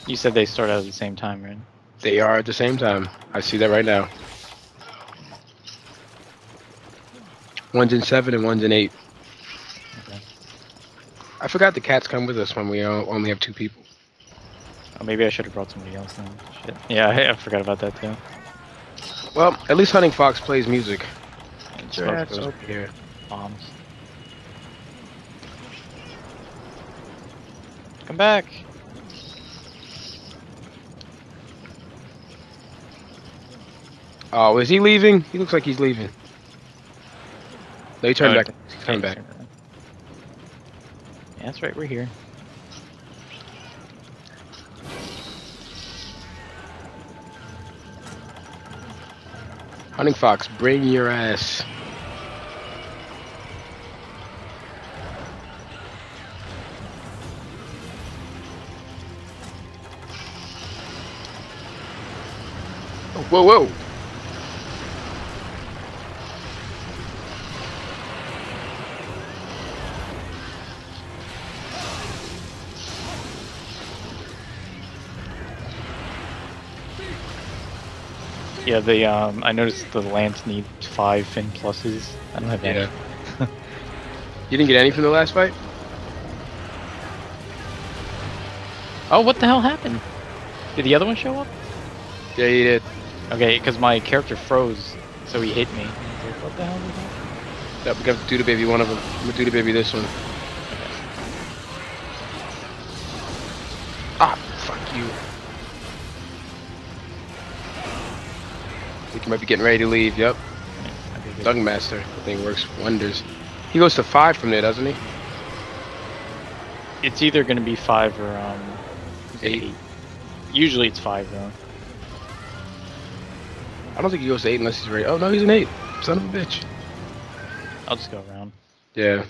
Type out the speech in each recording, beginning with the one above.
You said they start out at the same time, right? They are at the same time. I see that right now. One's in 7 and one's in 8. Okay. I forgot the cats come with us when we only have 2 people. Oh, maybe I should have brought somebody else then. Shit. Yeah, I forgot about that too. Well, at least Hunting Fox plays music. Get your Smoke ass goes up. over here. Bombs. Come back. Oh, is he leaving? He looks like he's leaving. No, he turned back. He turned back. Yeah, that's right. We're here. Hunting Fox, bring your ass. Oh, whoa, whoa. Yeah, the I noticed the Lance need 5 fin pluses. I don't have any. Yeah. You didn't get any from the last fight? Oh, what the hell happened? Did the other one show up? Yeah, he did. Okay, because my character froze, so he hit me. I was like, what the hell was that? Yep, we got to Duda Baby one of them. I'm gonna Duda Baby this one. Ah, fuck you. I think you might be getting ready to leave. Yep. Dung Master. The thing works wonders. He goes to 5 from there, doesn't he? It's either going to be 5 or 8. Usually it's 5 though. I don't think he goes to 8 unless he's ready. Oh no, he's an 8. Son of a bitch. I'll just go around. Yeah.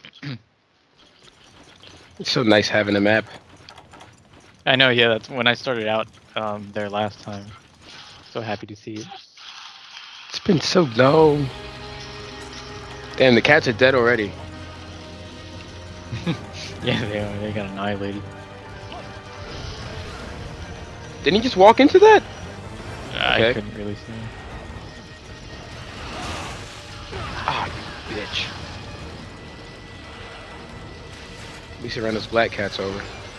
It's so nice having a map. I know, yeah, that's when I started out there last time. So happy to see it. It's been so low. Damn, the cats are dead already. Yeah, they are. They got annihilated. Didn't he just walk into that? I Okay. couldn't really see. Ah, you bitch. At least he ran those black cats over.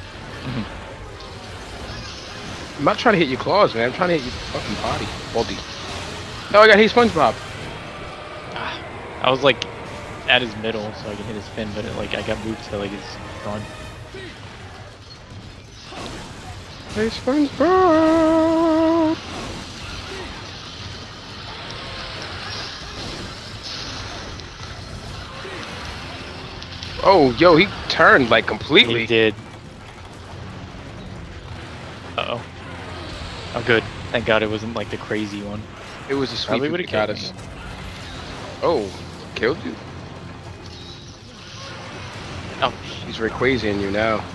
I'm not trying to hit your claws, man. I'm trying to hit your fucking body. No, I got hit SpongeBob. I was like at his middle, so I can hit his fin, but it, like I got moved to like his front. Hey, SpongeBob. Oh, yo, he turned like completely. He did. Uh oh. Oh, good. Thank God it wasn't like the crazy one. It was a sweet Probably that would've got killed us. me. Oh, killed you? Oh, He's Rayquazian you now.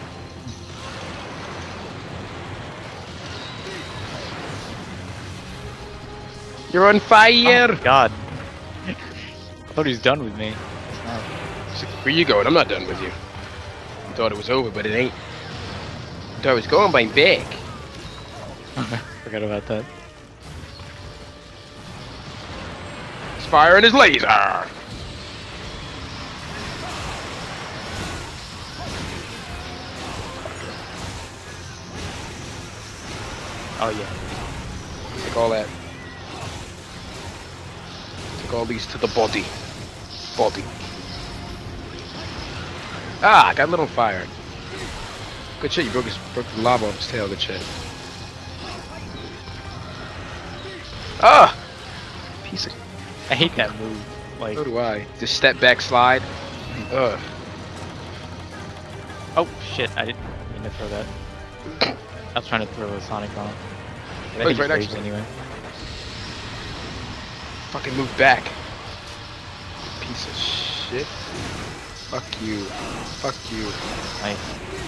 You're on fire! oh God. I thought he was done with me. It's not. It's like, where you going? I'm not done with you. I thought it was over, but it ain't. I thought I was going by back. Forgot about that. He's firing his laser! Oh yeah. Take all that. Take all these to the body. Body. Ah, got lit on fire. Good shit, you broke the lava off his tail, good shit. Ah! Piece of... I hate that move. Like, So do I. Just step back slide. Ugh. oh shit! I didn't mean to throw that. I was trying to throw a Sonic bomb. Oh, he's right next to me. Anyway. Fucking move back. Piece of shit. Fuck you. Fuck you. Nice.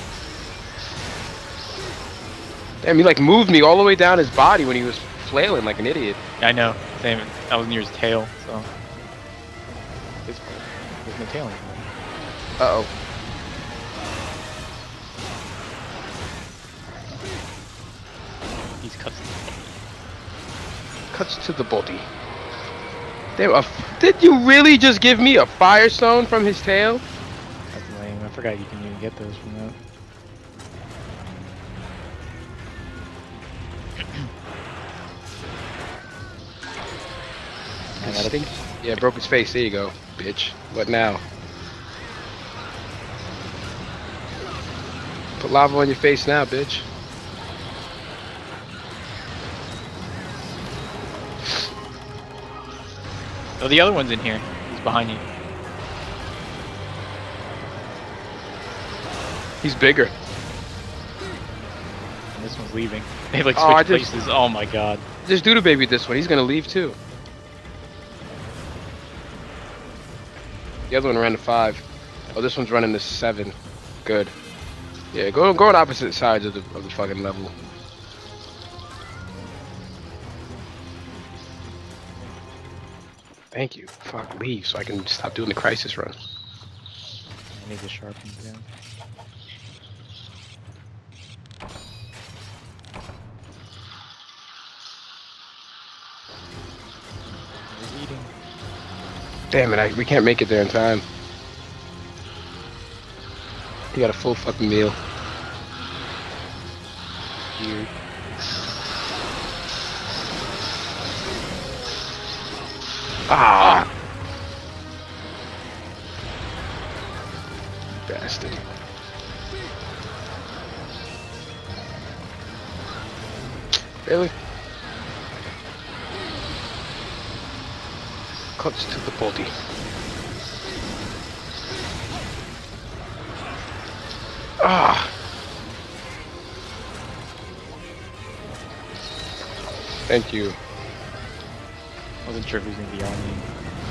Damn, he like moved me all the way down his body when he was flailing like an idiot. I know. Same. I was near his tail, so. There's no tail anymore. Uh-oh. these cuts. Cuts to the body. Damn, did you really just give me a Firestone from his tail? That's lame. I forgot you can even get those from that. Yeah, broke his face. There you go, bitch. What now? Put lava on your face now, bitch. Oh, the other one's in here. He's behind you. He's bigger. And this one's leaving. They like Oh, switch places. Oh my god. Just do the baby this one. He's gonna leave too. The other one ran to 5. Oh, this one's running to 7. Good. Yeah, go on opposite sides of the fucking level. Thank you. Fuck, leave so I can stop doing the crisis run. I need to sharpen down. He's eating. Damn it, we can't make it there in time. You got a full fucking meal. Weird. Ah! Bastard. Really? Cuts to the body. Ah! Thank you. Wasn't sure if he was gonna be on me.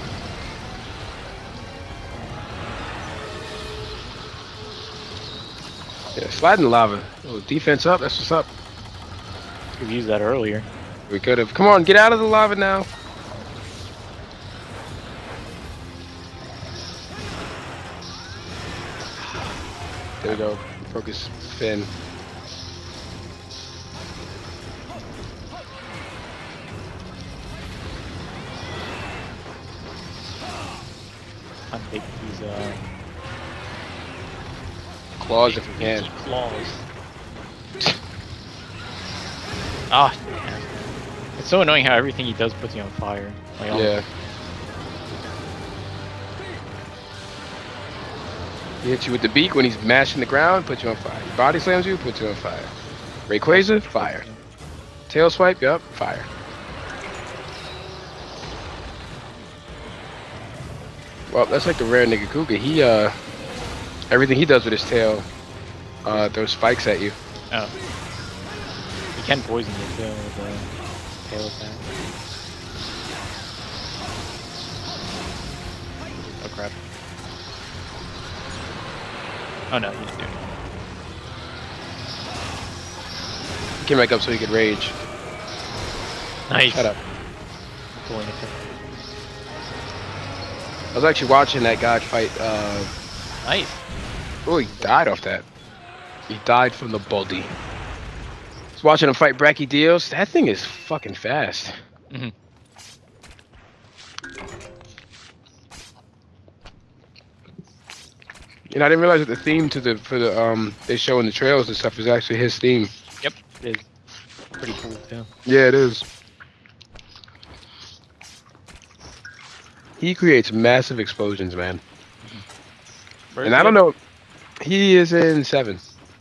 Yeah, sliding the lava. Oh, defense up, that's what's up. We've used that earlier. We could have. Come on, get out of the lava now. There we go. Broke his fin. I'm taking these Claws if we can. claws. Ah, damn. It's so annoying how everything he does puts you on fire. Like, Yeah. He hits you with the beak when he's mashing the ground, puts you on fire. He body slams you, puts you on fire. Rayquaza, fire. Tail swipe, yup, fire. Well, that's like the rare nigga Kuga. He, everything he does with his tail, throws spikes at you. Oh. He can poison you too with the tail attack. Oh crap. Oh no, he didn't do it. He came back up so he could rage. Nice. Shut up. Pulling it. I was actually watching that guy fight, Nice. oh, he died off that. He died from the body. I was watching him fight Brachydios. That thing is fucking fast. Mm-hmm. And I didn't realize that the theme to they show in the trails and stuff is actually his theme. Yep, it is. Pretty cool too. Yeah, it is. He creates massive explosions, man. And I don't know. He is in 7.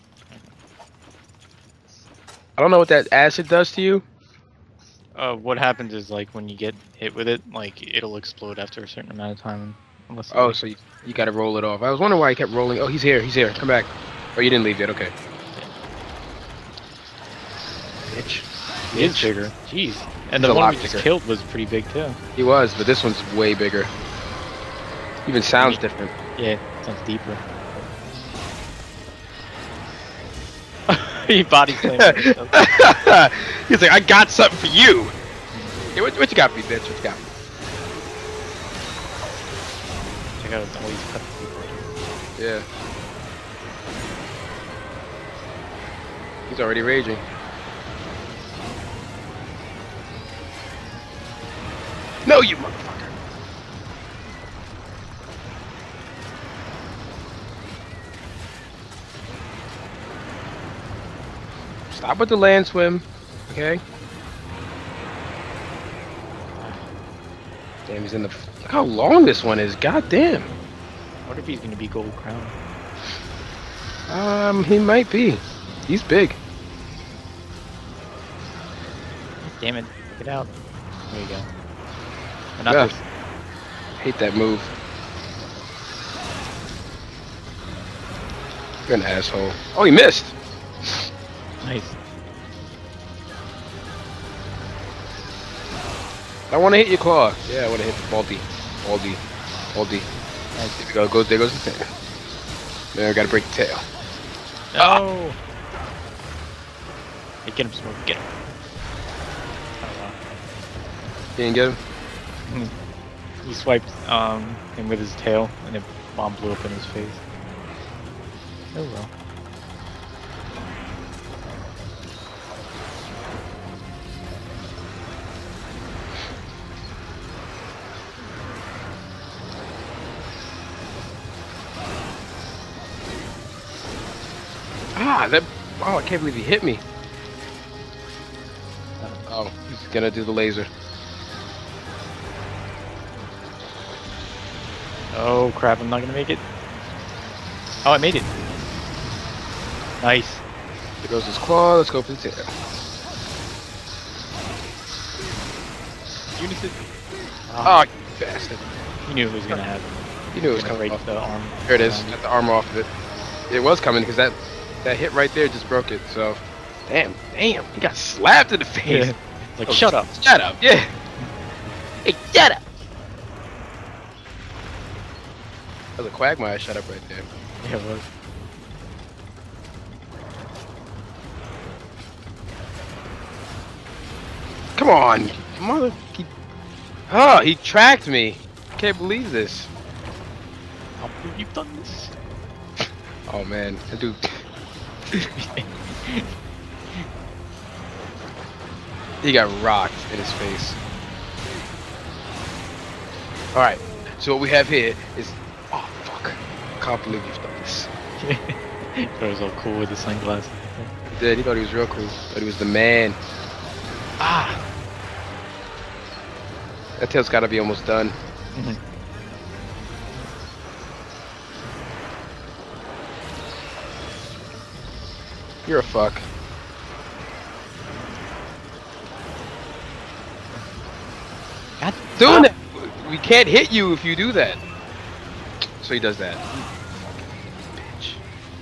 I don't know what that acid does to you. What happens is like when you get hit with it, like it'll explode after a certain amount of time. Unless Oh, so you gotta roll it off. I was wondering why he kept rolling. Oh, he's here. He's here. Come back. Oh, you didn't leave yet. Okay. Bitch. he is bigger. Jeez. And He's the a one lot we just bigger. killed was pretty big too. He was, but this one's way bigger. Even sounds different. Yeah, it sounds deeper. He body slammed himself. He's like, I got something for you. Hey, what you got for me, bitch? What you got for me? Check out all these cuts. Yeah. He's already raging. No, you motherfucker. Stop with the land swim, okay? Damn, he's in the. Look how long this one is. God damn. What if he's gonna be gold crown? He might be. He's big. Damn it! Get out. There you go. We're not Yeah. there. Hate that move. You're an asshole. Oh, he missed. Nice. I want to hit your claw. Yeah, I want to hit the Baldy. Baldy. Baldy. Nice. There we go. There goes the tail. Now I gotta break the tail. No. Hey, get him, Smoke. Get him. Oh, You didn't get him? wow. He swiped him with his tail, and the bomb blew up in his face. Oh well. Ah, that. Oh, I can't believe he hit me. Oh, he's gonna do the laser. Oh crap! I'm not gonna make it. Oh, I made it. Nice. There goes his claw. Let's go for the tail. Unison. Oh, you bastard. He knew it was gonna happen. You knew it was Gonna coming break off. the arm. There it is. Got the armor off of it. It was coming because that hit right there just broke it. So, damn, he got slapped in the face. Yeah. Like, shut up. Shut up. Yeah. Hey, shut up. That was a Quagmire shut up right there. Yeah, it was. Come on, mother. Oh, he tracked me. Can't believe this. How believe you've done this? Oh man, that dude. He got rocked in his face. Alright, so what we have here is. Oh fuck. Can't believe you've done this. He was all cool with the sunglasses. He did, he thought he was real cool. Thought he was the man. Ah! That tail's gotta be almost done. You're a fuck. God, Doing that! We can't hit you if you do that. So he does that. Bitch.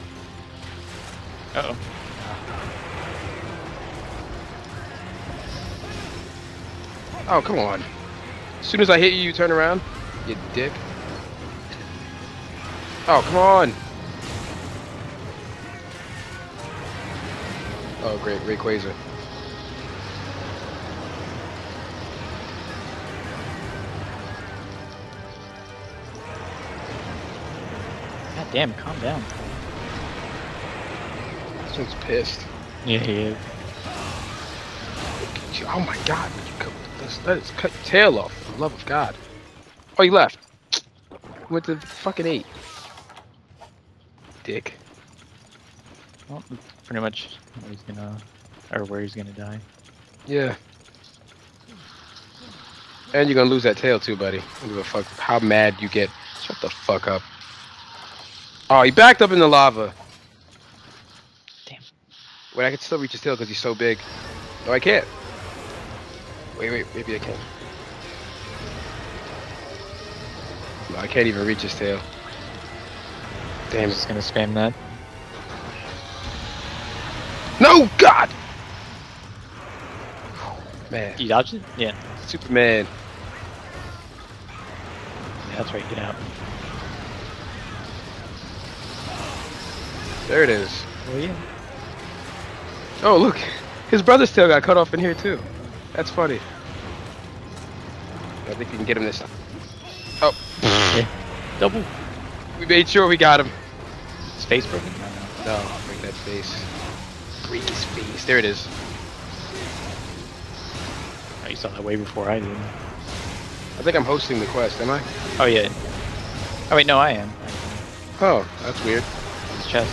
Uh oh. Oh, come on. As soon as I hit you, you turn around? You dick. Oh, come on. Oh, great. Rayquaza. God damn, calm down. This one's pissed. Yeah, he is. Oh my god. Let us cut your tail off, for the love of God. Oh, he left. He went to fucking 8. Dick. Well, pretty much where he's gonna, or where he's gonna die. Yeah. And you're gonna lose that tail too, buddy. I don't give a fuck how mad you get. Shut the fuck up. Oh, he backed up in the lava. Damn. Wait, I can still reach his tail because he's so big. No, I can't. Wait, maybe I can. No, I can't even reach his tail. Damn I'm it. just gonna spam that. No, God! Man, You dodged it? Yeah. Superman. That's right, get out. There it is. Oh yeah. Oh, look. His brother's tail got cut off in here, too. That's funny. I think we can get him this time. Oh. Yeah. Double. We made sure we got him. His face broken? No, I'll break that face. Break his face. There it is. Oh, you saw that way before I did. I think I'm hosting the quest, am I? Oh yeah. Oh wait, no, I am. Oh, that's weird. His chest.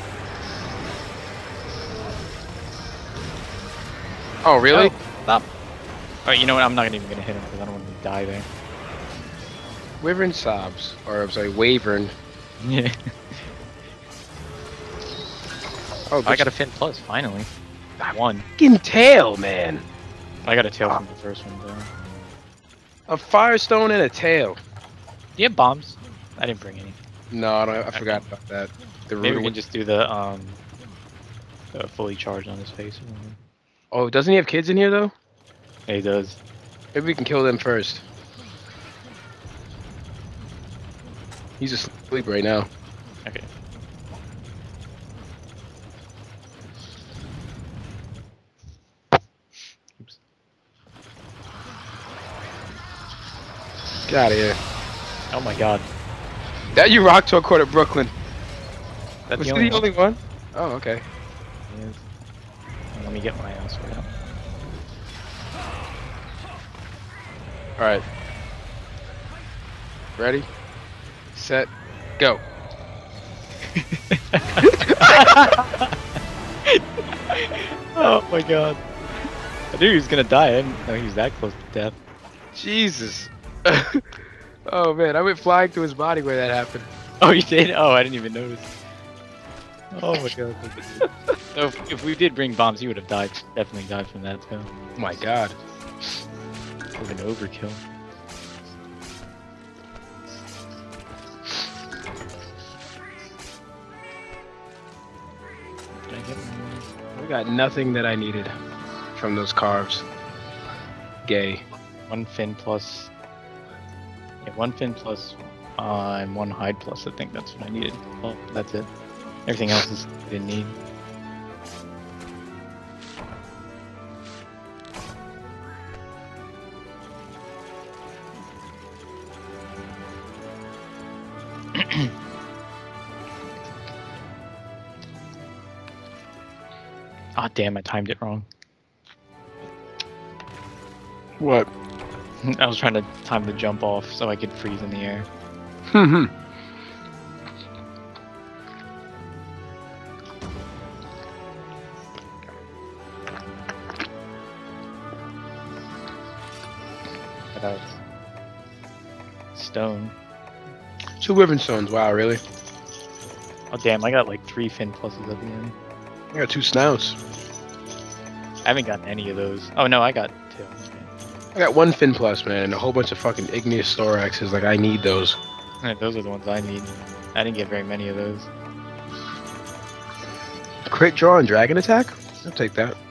Oh, really? Oh, stop. Alright, you know what? I'm not even gonna hit him because I don't want him to die there. Wyvern sobs. Or, I'm sorry, Wavern. Yeah. Oh, I got a Fin Plus, finally. I won. fucking tail, man. I got a tail from the first one, though. A Firestone and a tail. Do you have bombs? I didn't bring any. No, I forgot about that. The Maybe we Ruder can just do the fully charged on his face. Oh, doesn't he have kids in here, though? Yeah, he does. Maybe we can kill them first. He's asleep right now. Okay. Oops. Get out of here. Oh my god. That you rock to a court at Brooklyn. That's Was the he only the only one? Oh, okay. Yes. Let me get my ass right out. Alright. Ready? Set. Go. Oh my god. I knew he was gonna die. I didn't know he was that close to death. Jesus. Oh man, I went flying through his body where that happened. Oh, you did? Oh, I didn't even notice. Oh my god. So if we did bring bombs, he would have died. Definitely died from that too. Oh my god. Would have been overkill. Did I get one? We got nothing that I needed from those carves. Gay. One Fin plus. Yeah, one Fin plus and one Hide plus. I think that's what I needed. Well, that's it. Everything else is I didn't need. Ah, damn! I timed it wrong. What? I was trying to time the jump off so I could freeze in the air. But that was stone. 2 Wyvern Stones, wow, really? Oh damn! I got like 3 Fin pluses at the end. I got 2 snouts. I haven't gotten any of those. Oh no, I got 2. Okay. I got 1 Fin Plus, man, and a whole bunch of fucking Igneous Thoraxes. Like, I need those. Alright, those are the ones I need. I didn't get very many of those. Crit draw and Dragon Attack? I'll take that.